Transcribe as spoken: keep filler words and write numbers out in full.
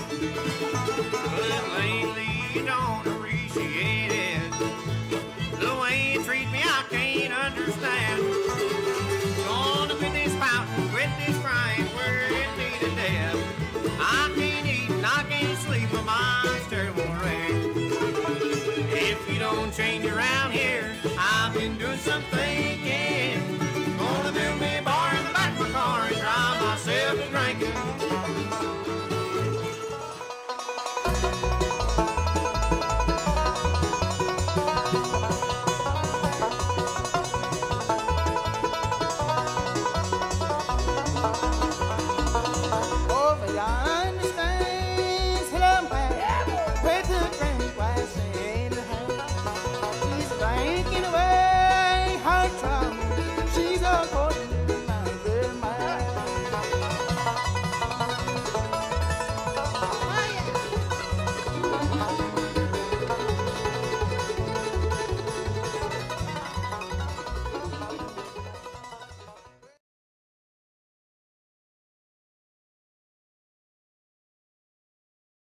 But lately you don't appreciate it. The way you treat me, I can't understand. Gonna quit this pouting, quit this crying, worrying me to death. I can't eat and I can't sleep, my mind's terrible wrecked. If you don't change around here, I've been doing some thinking. Gonna build me a bar in the back of my car and drive myself to drinking. Over yonder.